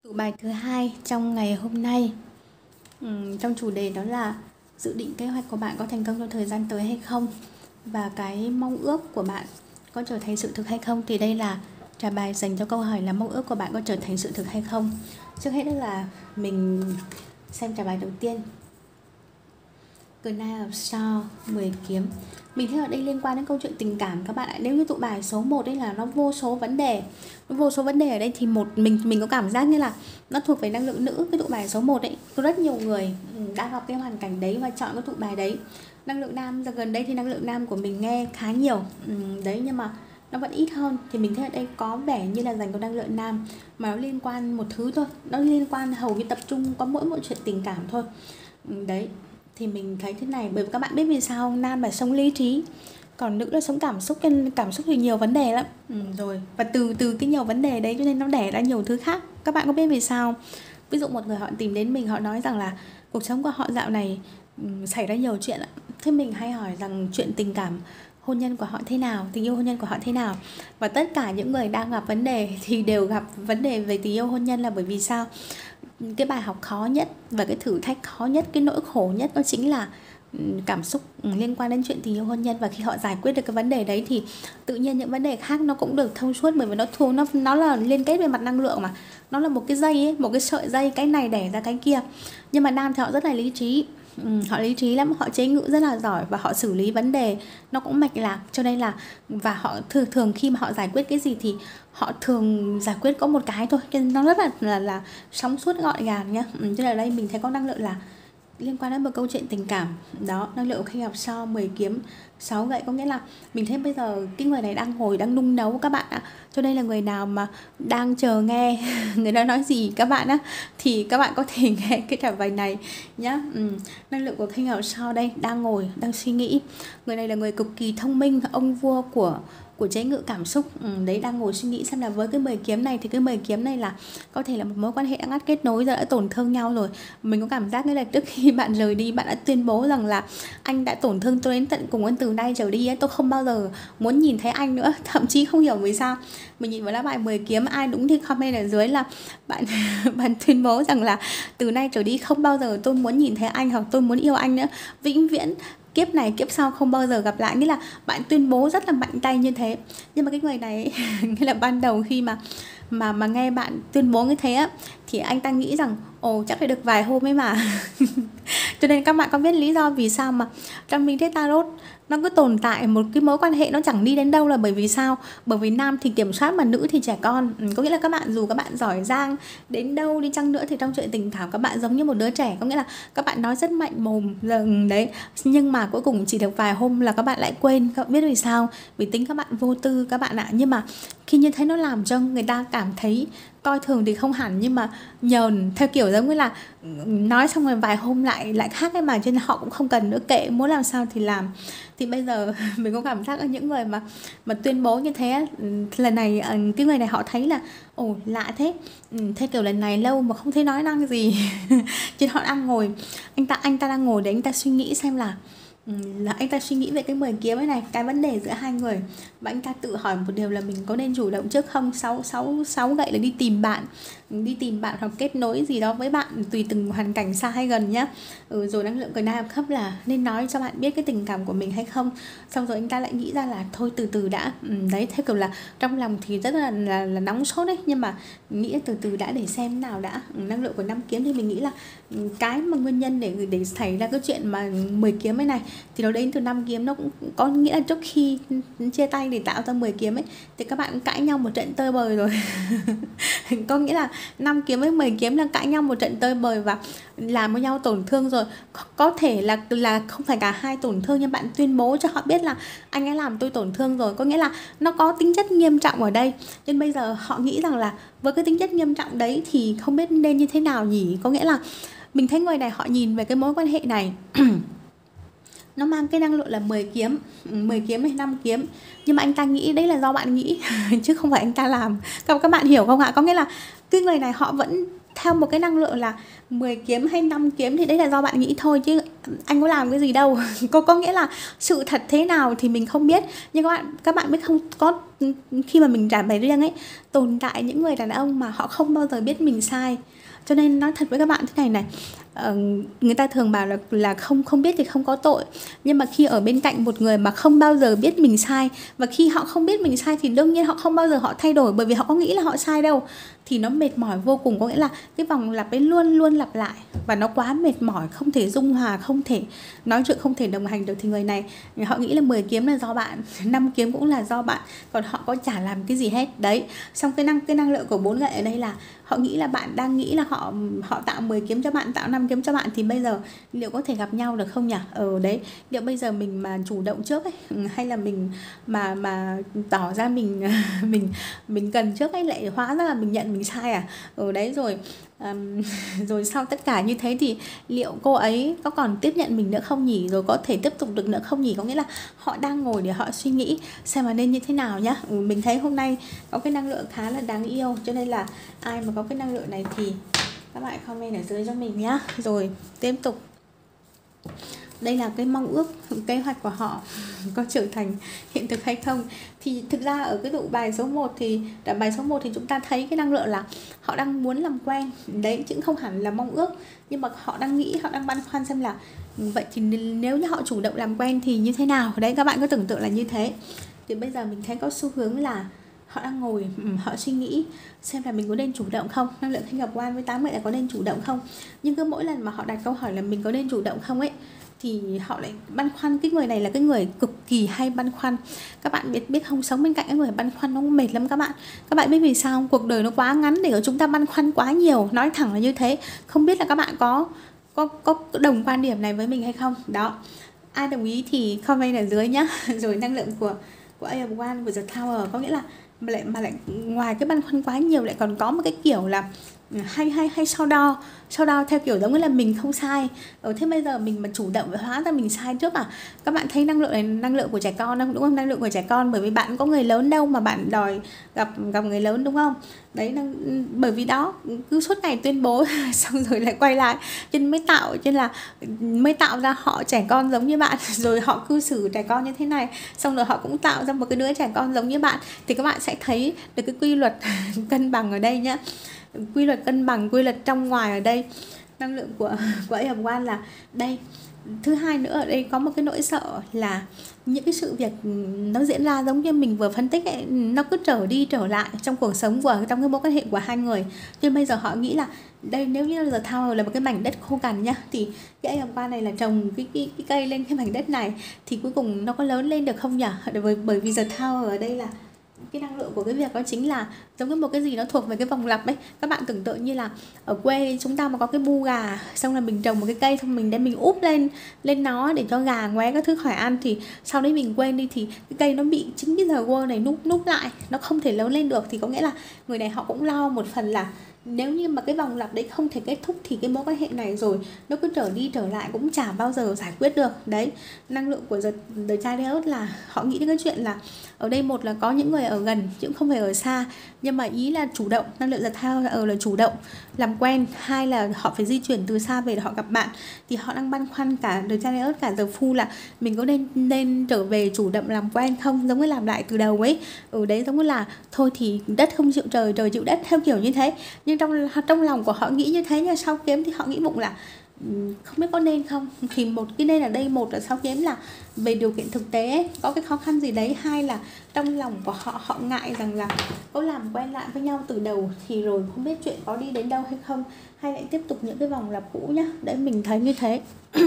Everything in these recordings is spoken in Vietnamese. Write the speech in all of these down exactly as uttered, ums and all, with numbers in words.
Tụ bài thứ hai trong ngày hôm nay, ừm, trong chủ đề đó là dự định kế hoạch của bạn có thành công trong thời gian tới hay không, và cái mong ước của bạn có trở thành sự thực hay không. Thì đây là trả bài dành cho câu hỏi là mong ước của bạn có trở thành sự thực hay không. Trước hết đó là mình xem trả bài đầu tiên, The Knight of Swords, mười kiếm. Mình thấy ở đây liên quan đến câu chuyện tình cảm các bạn ạ. Nếu như tụ bài số một ấy là nó vô số vấn đề. Nó vô số vấn đề ở đây thì một mình mình có cảm giác như là nó thuộc về năng lượng nữ. Cái tụ bài số một ấy, có rất nhiều người đã gặp cái hoàn cảnh đấy và chọn cái tụ bài đấy. Năng lượng nam giờ gần đây thì năng lượng nam của mình nghe khá nhiều. Ừ, đấy, nhưng mà nó vẫn ít hơn. Thì mình thấy ở đây có vẻ như là dành cho năng lượng nam, mà nó liên quan một thứ thôi. Nó liên quan hầu như tập trung có mỗi một chuyện tình cảm thôi. Ừ, đấy. Thì mình thấy thế này, bởi vì các bạn biết vì sao nam là sống lý trí, còn nữ là sống cảm xúc, nên cảm xúc thì nhiều vấn đề lắm. Ừ, rồi và từ từ cái nhiều vấn đề đấy cho nên nó đẻ ra nhiều thứ khác. Các bạn có biết vì sao? Ví dụ một người họ tìm đến mình, họ nói rằng là cuộc sống của họ dạo này um, xảy ra nhiều chuyện ạ. Thế mình hay hỏi rằng chuyện tình cảm, hôn nhân của họ thế nào, tình yêu hôn nhân của họ thế nào. Và tất cả những người đang gặp vấn đề thì đều gặp vấn đề về tình yêu hôn nhân, là bởi vì sao? Cái bài học khó nhất và cái thử thách khó nhất, cái nỗi khổ nhất đó chính là cảm xúc liên quan đến chuyện tình yêu hôn nhân. Và khi họ giải quyết được cái vấn đề đấy thì tự nhiên những vấn đề khác nó cũng được thông suốt, bởi vì nó thu nó nó là liên kết về mặt năng lượng mà. Nó là một cái dây ấy, một cái sợi dây, cái này đẻ ra cái kia. Nhưng mà nam thì họ rất là lý trí. Ừ, họ lý trí lắm, họ chế ngự rất là giỏi và họ xử lý vấn đề nó cũng mạch lạc, cho nên là và họ thường thường khi mà họ giải quyết cái gì thì họ thường giải quyết có một cái thôi, cho nên nó rất là là, là sóng suốt gọn gàng nhá. Ừ, cho nên ở đây mình thấy có năng lượng là liên quan đến một câu chuyện tình cảm đó. Năng lượng King of Swords, mười kiếm, sáu gậy, có nghĩa là mình thấy bây giờ cái người này đang ngồi đang nung nấu các bạn ạ. Cho nên là người nào mà đang chờ nghe người ta nói gì các bạn á, thì các bạn có thể nghe cái trả bài này nhá. Ừ. Năng lượng của King of Swords đây, đang ngồi đang suy nghĩ. Người này là người cực kỳ thông minh, ông vua của của chế ngự cảm xúc. Ừ, đấy, đang ngồi suy nghĩ xem là với cái mười kiếm này thì cái mười kiếm này là có thể là một mối quan hệ đã ngắt kết nối rồi, đã tổn thương nhau rồi. Mình có cảm giác như là trước khi bạn rời đi, bạn đã tuyên bố rằng là anh đã tổn thương tôi đến tận cùng, anh từ nay trở đi ấy, tôi không bao giờ muốn nhìn thấy anh nữa. Thậm chí không hiểu vì sao mình nhìn vào lá bài mười kiếm, ai đúng thì comment ở dưới là bạn bạn tuyên bố rằng là từ nay trở đi không bao giờ tôi muốn nhìn thấy anh, hoặc tôi muốn yêu anh nữa, vĩnh viễn, kiếp này kiếp sau không bao giờ gặp lại. Nghĩa là bạn tuyên bố rất là mạnh tay như thế. Nhưng mà cái người này nghĩa là ban đầu khi mà mà mà nghe bạn tuyên bố như thế á, thì anh ta nghĩ rằng ồ chắc phải được vài hôm ấy mà. Cho nên các bạn có biết lý do vì sao mà trong Minh Thuyết Tarot nó cứ tồn tại một cái mối quan hệ nó chẳng đi đến đâu, là bởi vì sao? Bởi vì nam thì kiểm soát mà nữ thì trẻ con. Ừ, có nghĩa là các bạn dù các bạn giỏi giang đến đâu đi chăng nữa thì trong chuyện tình cảm các bạn giống như một đứa trẻ, có nghĩa là các bạn nói rất mạnh mồm đấy, nhưng mà cuối cùng chỉ được vài hôm là các bạn lại quên. Các bạn biết vì sao? Vì tính các bạn vô tư các bạn ạ. Nhưng mà khi như thế nó làm cho người ta cảm thấy coi thường thì không hẳn, nhưng mà nhờn, theo kiểu giống như là nói xong rồi vài hôm lại lại khác ấy mà, cho nên họ cũng không cần nữa, kệ, muốn làm sao thì làm. Thì bây giờ mình có cảm giác ở những người mà mà tuyên bố như thế, lần này cái người này họ thấy là ồ lạ thế, theo kiểu lần này lâu mà không thấy nói năng gì. Chứ họ đang ngồi, anh ta anh ta đang ngồi để anh ta suy nghĩ xem là là anh ta suy nghĩ về cái mười kiếm ấy này, cái vấn đề giữa hai người. Và anh ta tự hỏi một điều là mình có nên chủ động trước không. Sáu sáu sáu gậy là đi tìm bạn, đi tìm bạn hoặc kết nối gì đó với bạn, tùy từng hoàn cảnh xa hay gần nhá. Ừ, rồi năng lượng cờ nam khắp là nên nói cho bạn biết cái tình cảm của mình hay không. Xong rồi anh ta lại nghĩ ra là thôi từ từ đã. Ừ, đấy, theo kiểu là trong lòng thì rất là là, là nóng sốt đấy, nhưng mà nghĩ từ từ đã để xem nào đã. Ừ, năng lượng của năm kiếm thì mình nghĩ là cái mà nguyên nhân để để xảy ra cái chuyện mà mười kiếm ấy này thì nó đến từ năm kiếm. Nó cũng có nghĩa là trước khi chia tay để tạo ra mười kiếm ấy thì các bạn cũng cãi nhau một trận tơi bời rồi. Có nghĩa là năm kiếm với mười kiếm là cãi nhau một trận tơi bời và làm với nhau tổn thương rồi. Có thể là là không phải cả hai tổn thương, nhưng bạn tuyên bố cho họ biết là anh ấy làm tôi tổn thương rồi. Có nghĩa là nó có tính chất nghiêm trọng ở đây. Nên bây giờ họ nghĩ rằng là với cái tính chất nghiêm trọng đấy thì không biết nên như thế nào nhỉ. Có nghĩa là mình thấy người này họ nhìn về cái mối quan hệ này nó mang cái năng lượng là mười kiếm, mười kiếm hay năm kiếm. Nhưng mà anh ta nghĩ đấy là do bạn nghĩ chứ không phải anh ta làm. Các, các bạn hiểu không ạ? Có nghĩa là cái người này họ vẫn theo một cái năng lượng là mười kiếm hay năm kiếm thì đấy là do bạn nghĩ thôi, chứ anh có làm cái gì đâu. có có nghĩa là sự thật thế nào thì mình không biết, nhưng các bạn các bạn biết không, có khi mà mình trả bài riêng ấy, tồn tại những người đàn ông mà họ không bao giờ biết mình sai. Cho nên nói thật với các bạn thế này này, uh, người ta thường bảo là là không không biết thì không có tội. Nhưng mà khi ở bên cạnh một người mà không bao giờ biết mình sai, và khi họ không biết mình sai thì đương nhiên họ không bao giờ họ thay đổi, bởi vì họ có nghĩ là họ sai đâu, thì nó mệt mỏi vô cùng. Có nghĩa là cái vòng lặp ấy luôn luôn lặp lại và nó quá mệt mỏi, không thể dung hòa, không thể nói chuyện, không thể đồng hành được. Thì người này họ nghĩ là mười kiếm là do bạn, năm kiếm cũng là do bạn, còn họ có chả làm cái gì hết đấy. Xong cái năng cái năng lượng của bốn gậy ở đây là họ nghĩ là bạn đang nghĩ là họ họ tạo mười kiếm cho bạn, tạo năm kiếm cho bạn, thì bây giờ liệu có thể gặp nhau được không nhỉ? Ờ đấy, liệu bây giờ mình mà chủ động trước ấy, hay là mình mà mà tỏ ra mình mình mình cần trước ấy, lại hóa ra là mình nhận mình sai à? Ở đấy rồi um, rồi sau tất cả như thế thì liệu cô ấy có còn tiếp nhận mình nữa không nhỉ? Rồi có thể tiếp tục được nữa không nhỉ? Có nghĩa là họ đang ngồi để họ suy nghĩ xem là nên như thế nào nhá. Ừ, mình thấy hôm nay có cái năng lượng khá là đáng yêu, cho nên là ai mà có cái năng lượng này thì các bạn comment ở dưới cho mình nhá. Rồi tiếp tục, đây là cái mong ước, kế hoạch của họ có trở thành hiện thực hay không. Thì thực ra ở cái tụ bài số một thì đã bài số một thì chúng ta thấy cái năng lượng là họ đang muốn làm quen đấy, chứ không hẳn là mong ước, nhưng mà họ đang nghĩ, họ đang băn khoăn xem là vậy thì nếu như họ chủ động làm quen thì như thế nào đấy. Các bạn có tưởng tượng là như thế. Thì bây giờ mình thấy có xu hướng là họ đang ngồi, họ suy nghĩ xem là mình có nên chủ động không. Năng lượng thanh gặp quan với tám gậy là có nên chủ động không. Nhưng cứ mỗi lần mà họ đặt câu hỏi là mình có nên chủ động không ấy, thì họ lại băn khoăn. Cái người này là cái người cực kỳ hay băn khoăn. Các bạn biết biết không, sống bên cạnh cái người băn khoăn nó mệt lắm các bạn. Các bạn biết vì sao không? Cuộc đời nó quá ngắn để chúng ta băn khoăn quá nhiều. Nói thẳng là như thế. Không biết là các bạn có có có đồng quan điểm này với mình hay không? Đó. Ai đồng ý thì comment ở dưới nhá. Rồi năng lượng của của A of One, của The Tower, có nghĩa là mà lại mà lại ngoài cái băn khoăn quá nhiều lại còn có một cái kiểu là hay hay hay so đo so đo theo kiểu giống như là mình không sai. Ở thế bây giờ mình mà chủ động và hóa ra mình sai trước à. Các bạn thấy năng lượng này năng lượng của trẻ con không, đúng không? Năng lượng của trẻ con, bởi vì bạn có người lớn đâu mà bạn đòi gặp gặp người lớn, đúng không? Đấy, năng, bởi vì đó cứ suốt ngày tuyên bố xong rồi lại quay lại, cho nên mới tạo cho nên là mới tạo ra họ trẻ con giống như bạn, rồi họ cư xử trẻ con như thế này, xong rồi họ cũng tạo ra một cái đứa trẻ con giống như bạn. Thì các bạn sẽ thấy được cái quy luật cân bằng ở đây nhá. Quy luật cân bằng, quy luật trong ngoài ở đây. Năng lượng của của A of One là đây. Thứ hai nữa, ở đây có một cái nỗi sợ là những cái sự việc nó diễn ra giống như mình vừa phân tích ấy, nó cứ trở đi trở lại trong cuộc sống của trong cái mối quan hệ của hai người. Nhưng bây giờ họ nghĩ là đây, nếu như The Tower là một cái mảnh đất khô cằn nhá, thì cái A of One này là trồng cái, cái, cái cây lên cái mảnh đất này, thì cuối cùng nó có lớn lên được không nhỉ? Bởi, bởi vì The Tower ở đây là cái năng lượng của cái việc đó chính là giống như một cái gì nó thuộc về cái vòng lặp ấy. Các bạn tưởng tượng như là ở quê chúng ta mà có cái bu gà, xong là mình trồng một cái cây, xong mình đem mình úp lên lên nó để cho gà ngoé các thứ khỏi ăn, thì sau đấy mình quên đi thì cái cây nó bị chính cái giờ world này núp núp lại, nó không thể lớn lên được. Thì có nghĩa là người này họ cũng lo một phần là nếu như mà cái vòng lặp đấy không thể kết thúc thì cái mối quan hệ này rồi nó cứ trở đi trở lại cũng chả bao giờ giải quyết được. Đấy, năng lượng của The, The Chariot là họ nghĩ đến cái chuyện là ở đây một là có những người ở gần chứ không phải ở xa, nhưng mà ý là chủ động. Năng lượng The Tower ở là chủ động làm quen. Hai là họ phải di chuyển từ xa về để họ gặp bạn, thì họ đang băn khoăn cả The Chariot cả The Fool là mình có nên nên trở về chủ động làm quen không, giống như làm lại từ đầu ấy. Ở đấy giống như là thôi thì đất không chịu trời, trời chịu đất, theo kiểu như thế. Nhưng trong trong lòng của họ nghĩ như thế, nhưng sau kiếm thì họ nghĩ bụng là không biết có nên không. Thì một cái nên ở đây, một là sau kiếm là về điều kiện thực tế ấy, có cái khó khăn gì đấy. Hai là trong lòng của họ, họ ngại rằng là có làm quen lại với nhau từ đầu thì rồi không biết chuyện có đi đến đâu hay không, hay lại tiếp tục những cái vòng lặp cũ nhá. Đấy, mình thấy như thế.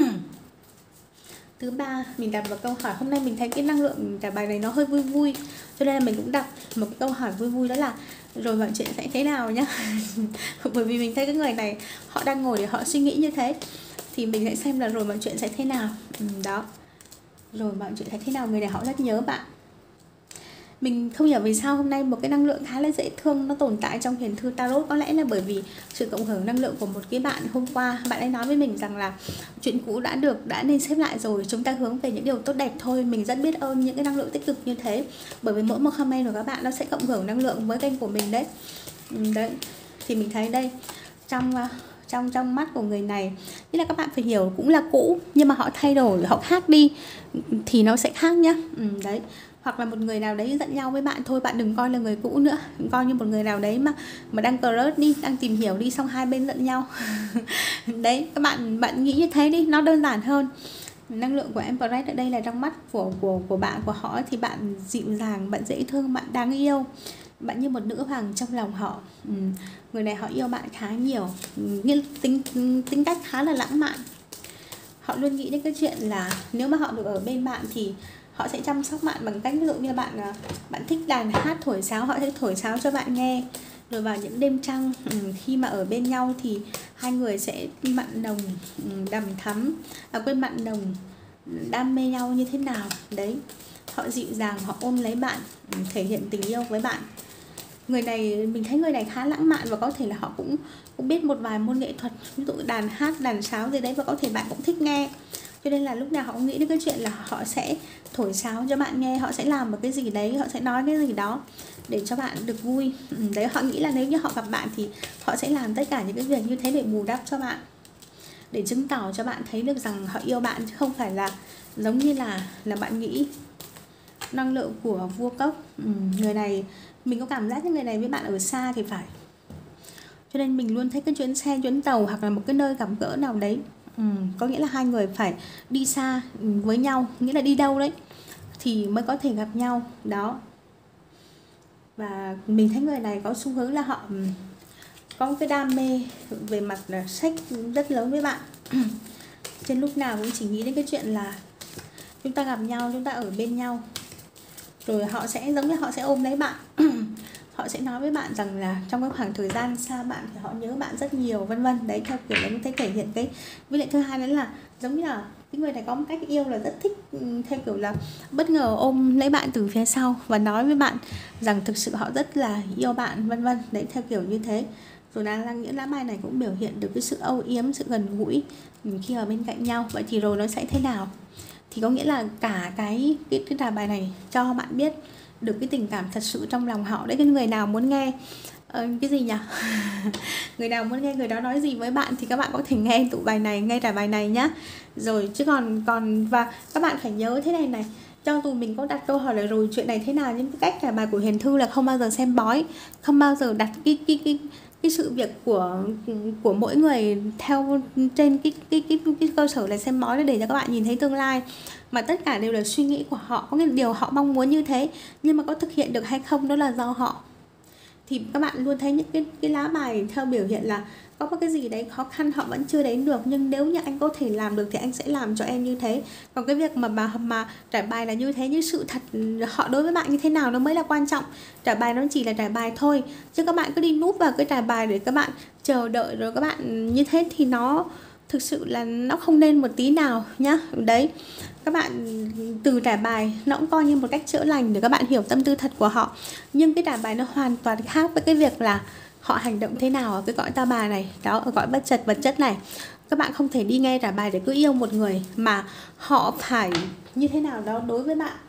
Thứ ba, mình đặt một câu hỏi. Hôm nay mình thấy cái năng lượng trả bài này nó hơi vui vui, cho nên là mình cũng đặt một cái câu hỏi vui vui, đó là rồi mọi chuyện sẽ thế nào nhá. Bởi vì mình thấy cái người này họ đang ngồi để họ suy nghĩ như thế, thì mình sẽ xem là rồi mọi chuyện sẽ thế nào. Ừ, đó, rồi mọi chuyện sẽ thế nào. Người này họ rất nhớ bạn. Mình không hiểu vì sao hôm nay một cái năng lượng khá là dễ thương nó tồn tại trong huyền thư tarot. Có lẽ là bởi vì sự cộng hưởng năng lượng của một cái bạn hôm qua, bạn ấy nói với mình rằng là chuyện cũ đã được, đã nên xếp lại rồi, chúng ta hướng về những điều tốt đẹp thôi. Mình rất biết ơn những cái năng lượng tích cực như thế, bởi vì mỗi một comment của các bạn nó sẽ cộng hưởng năng lượng với kênh của mình đấy. Đấy, thì mình thấy đây, trong trong trong mắt của người này, nghĩa là các bạn phải hiểu cũng là cũ, nhưng mà họ thay đổi, họ khác đi thì nó sẽ khác nhá. Ừ, đấy, hoặc là một người nào đấy giận nhau với bạn thôi, bạn đừng coi là người cũ nữa, coi như một người nào đấy mà mà đang crush đi, đang tìm hiểu đi, xong hai bên giận nhau. Đấy, các bạn bạn nghĩ như thế đi, nó đơn giản hơn. Năng lượng của Empress ở đây là trong mắt của của của bạn, của họ thì bạn dịu dàng, bạn dễ thương, bạn đáng yêu, bạn như một nữ hoàng trong lòng họ. Ừ. Người này họ yêu bạn khá nhiều, như tính tính cách khá là lãng mạn. Họ luôn nghĩ đến cái chuyện là nếu mà họ được ở bên bạn thì họ sẽ chăm sóc bạn bằng cách ví dụ như là bạn bạn thích đàn hát thổi sáo, họ sẽ thổi sáo cho bạn nghe. Rồi vào những đêm trăng, khi mà ở bên nhau thì hai người sẽ mặn nồng đầm thắm, à quên mặn nồng đam mê nhau như thế nào. Đấy, họ dịu dàng, họ ôm lấy bạn, thể hiện tình yêu với bạn. Người này, mình thấy người này khá lãng mạn và có thể là họ cũng cũng biết một vài môn nghệ thuật, ví dụ đàn hát, đàn sáo gì đấy, và có thể bạn cũng thích nghe. Cho nên là lúc nào họ cũng nghĩ đến cái chuyện là họ sẽ thổi sáo cho bạn nghe, họ sẽ làm một cái gì đấy, họ sẽ nói cái gì đó để cho bạn được vui. Đấy, họ nghĩ là nếu như họ gặp bạn thì họ sẽ làm tất cả những cái việc như thế để bù đắp cho bạn, để chứng tỏ cho bạn thấy được rằng họ yêu bạn, chứ không phải là giống như là là bạn nghĩ. Năng lượng của vua cốc, ừ, người này mình có cảm giác như người này với bạn ở xa thì phải, cho nên mình luôn thấy cái chuyến xe, chuyến tàu hoặc là một cái nơi gặp gỡ nào đấy. Ừ, có nghĩa là hai người phải đi xa với nhau, nghĩa là đi đâu đấy thì mới có thể gặp nhau đó. Và mình thấy người này có xu hướng là họ có một cái đam mê về mặt là sách rất lớn với bạn. Trên lúc nào cũng chỉ nghĩ đến cái chuyện là chúng ta gặp nhau, chúng ta ở bên nhau. Rồi họ sẽ giống như họ sẽ ôm lấy bạn. Họ sẽ nói với bạn rằng là trong cái khoảng thời gian xa bạn thì họ nhớ bạn rất nhiều, vân vân. Đấy, theo kiểu là thấy thể hiện cái. Với lại thứ hai nữa là giống như là cái người này có một cách yêu là rất thích, theo kiểu là bất ngờ ôm lấy bạn từ phía sau và nói với bạn rằng thực sự họ rất là yêu bạn, vân vân. Đấy, theo kiểu như thế. Rồi là những lá bài này cũng biểu hiện được cái sự âu yếm, sự gần gũi khi ở bên cạnh nhau. Vậy thì rồi nó sẽ thế nào? Thì có nghĩa là cả cái cái, cái đà bài này cho bạn biết được cái tình cảm thật sự trong lòng họ. Đấy, cái người nào muốn nghe uh, cái gì nhỉ? Người nào muốn nghe người đó nói gì với bạn thì các bạn có thể nghe tụ bài này, nghe đà bài này nhá. Rồi chứ còn còn và các bạn phải nhớ thế này này, cho dù mình có đặt câu hỏi là rồi chuyện này thế nào, nhưng cái cách trả bài của Huyền Thư là không bao giờ xem bói, không bao giờ đặt cái cái cái cái sự việc của của mỗi người theo trên cái cái cái, cái cơ sở là xem bói để cho các bạn nhìn thấy tương lai, mà tất cả đều là suy nghĩ của họ, có nghĩa là điều họ mong muốn như thế, nhưng mà có thực hiện được hay không đó là do họ. Thì các bạn luôn thấy những cái, cái lá bài theo biểu hiện là có một cái gì đấy khó khăn họ vẫn chưa đến được, nhưng nếu như anh có thể làm được thì anh sẽ làm cho em như thế. Còn cái việc mà mà, mà trải bài là như thế, nhưng sự thật họ đối với bạn như thế nào nó mới là quan trọng. Trải bài nó chỉ là trải bài thôi, chứ các bạn cứ đi núp vào cái trải bài để các bạn chờ đợi rồi các bạn như thế thì nó thực sự là nó không nên một tí nào nhá. Đấy, các bạn từ trải bài nó cũng coi như một cách chữa lành để các bạn hiểu tâm tư thật của họ, nhưng cái trải bài nó hoàn toàn khác với cái việc là họ hành động thế nào ở cái cõi ta bà này đó, ở cõi bất trật vật chất này. Các bạn không thể đi nghe trải bài để cứ yêu một người, mà họ phải như thế nào đó đối với bạn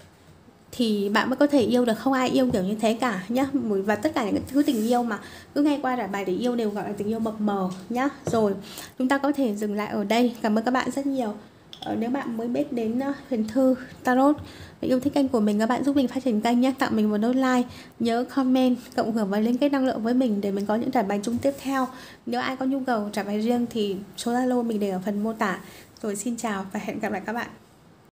thì bạn mới có thể yêu được. Không ai yêu kiểu như thế cả nhá. Và tất cả những cái thứ tình yêu mà cứ nghe qua trải bài để yêu đều gọi là tình yêu mập mờ nhá. Rồi chúng ta có thể dừng lại ở đây. Cảm ơn các bạn rất nhiều. Nếu bạn mới biết đến Huyền Thư Tarot và yêu thích kênh của mình, các bạn giúp mình phát triển kênh nhé, tặng mình một nốt like, nhớ comment, cộng hưởng và liên kết năng lượng với mình để mình có những trải bài chung tiếp theo. Nếu ai có nhu cầu trải bài riêng thì số Zalo mình để ở phần mô tả. Rồi xin chào và hẹn gặp lại các bạn.